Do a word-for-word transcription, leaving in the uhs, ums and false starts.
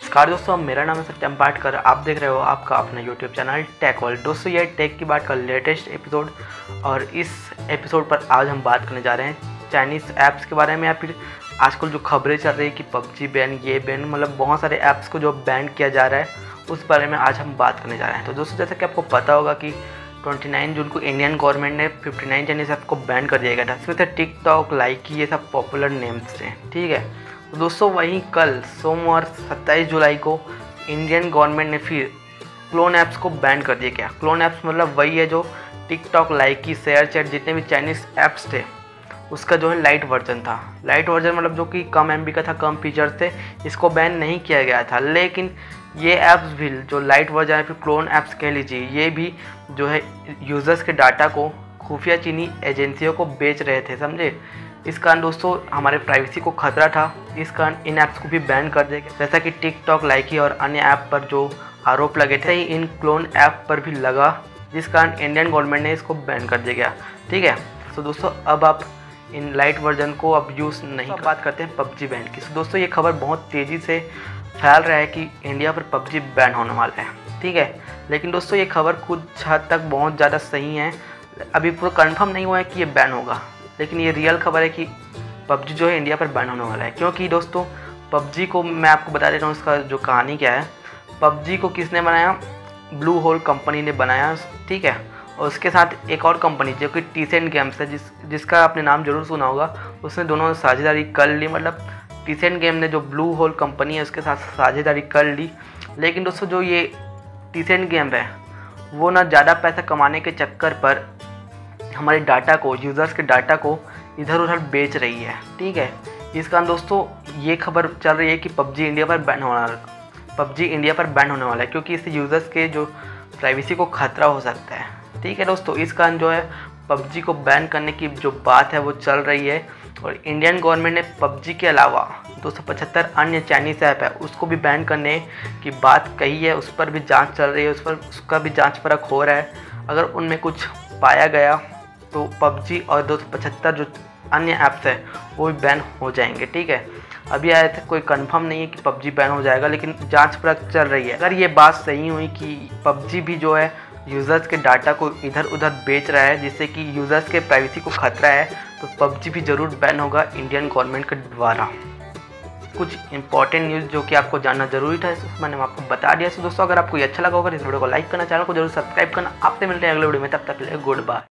नमस्कार दोस्तों, मेरा नाम है सत्यम पाटकर। आप देख रहे हो आपका अपना यूट्यूब चैनल टेक वर्ल्ड। दोस्तों ये टेक की बात का लेटेस्ट एपिसोड, और इस एपिसोड पर आज हम बात करने जा रहे हैं चाइनीज़ ऐप्स के बारे में, या फिर आजकल जो खबरें चल रही है कि पबजी बैन, ये बैन, मतलब बहुत सारे ऐप्स को जो बैन किया जा रहा है उस बारे में आज हम बात करने जा रहे हैं। तो दोस्तों जैसा कि आपको पता होगा कि उनतीस जून को इंडियन गवर्नमेंट ने उनसठ चाइनीज़ ऐप को बैन कर दिया गया था। इसमें से टिकटॉक, लाइकी, ये सब पॉपुलर नेम्स थे, ठीक है। तो दोस्तों वहीं कल सोमवार सत्ताईस जुलाई को इंडियन गवर्नमेंट ने फिर क्लोन ऐप्स को बैन कर दिया गया। क्लोन ऐप्स मतलब वही है जो टिकटॉक, लाइकी, शेयर चैट, जितने भी चाइनीज़ ऐप्स थे उसका जो है लाइट वर्जन था। लाइट वर्जन मतलब जो कि कम एम बी का था, कम फीचर्स थे, इसको बैन नहीं किया गया था। लेकिन ये ऐप्स भी जो लाइट वर्जन है, फिर क्लोन ऐप्स कह लीजिए, ये भी जो है यूज़र्स के डाटा को खुफिया चीनी एजेंसियों को बेच रहे थे, समझे। इस कारण दोस्तों हमारे प्राइवेसी को खतरा था, इस कारण इन ऐप्स को भी बैन कर दिया गया। जैसा कि टिकटॉक, लाइकी और अन्य ऐप पर जो आरोप लगे थे, इन क्लोन ऐप पर भी लगा, जिस कारण इंडियन गवर्नमेंट ने इसको बैन कर दिया गया, ठीक है। तो दोस्तों अब आप इन लाइट वर्जन को अब यूज़ नहीं कर। बात करते हैं पबजी बैन की। तो दोस्तों ये खबर बहुत तेज़ी से फैल रहा है कि इंडिया पर पबजी बैन होने वाला है, ठीक है। लेकिन दोस्तों ये खबर कुछ हद तक बहुत ज़्यादा सही है, अभी पूरा कंफर्म नहीं हुआ है कि ये बैन होगा, लेकिन ये रियल खबर है कि पबजी जो है इंडिया पर बैन होने वाला है। क्योंकि दोस्तों पबजी को मैं आपको बता देता हूँ इसका जो कहानी क्या है। पबजी को किसने बनाया? ब्लू होल कंपनी ने बनाया, ठीक है। और उसके साथ एक और कंपनी जो कि टीसेंट गेम्स है, जिस जिसका आपने नाम जरूर सुना होगा, उसने दोनों साझेदारी कर ली। मतलब टीसेंट गेम ने जो ब्लू होल कंपनी है उसके साथ साझेदारी कर ली। लेकिन दोस्तों जो ये टीसेंट गेम है वो ना ज़्यादा पैसा कमाने के चक्कर पर हमारे डाटा को, यूज़र्स के डाटा को इधर उधर बेच रही है, ठीक है। इस कारण दोस्तों ये खबर चल रही है कि पबजी इंडिया पर बैन होना पबजी इंडिया पर बैन होने वाला है, क्योंकि इससे यूज़र्स के जो प्राइवेसी को खतरा हो सकता है, ठीक है दोस्तों। इस कारण जो है पबजी को बैन करने की जो बात है वो चल रही है, और इंडियन गवर्नमेंट ने पबजी के अलावा दो सौ पचहत्तर अन्य चाइनीज़ ऐप है उसको भी बैन करने की बात कही है। उस पर भी जांच चल रही है, उस पर उसका भी जांच परख हो रहा है। अगर उनमें कुछ पाया गया तो पबजी और दो सौ पचहत्तर जो अन्य ऐप्स है वो भी बैन हो जाएंगे, ठीक है। अभी आया था कोई कंफर्म नहीं है कि पबजी बैन हो जाएगा, लेकिन जांच परख चल रही है। अगर ये बात सही हुई कि पबजी भी जो है यूज़र्स के डाटा को इधर उधर बेच रहा है, जिससे कि यूज़र्स के प्राइवेसी को खतरा है, तो पबजी भी ज़रूर बैन होगा इंडियन गवर्नमेंट के द्वारा। कुछ इंपॉर्टेंट न्यूज़ जो कि आपको जानना जरूरी था, इसको मैंने आपको बता दिया। तो दोस्तों अगर आपको ये अच्छा लगा होगा इस वीडियो को लाइक करना, चैनल को जरूर सब्सक्राइब करना। आपसे मिलते हैं अगले वीडियो में, तब तक के लिए गुड बाय।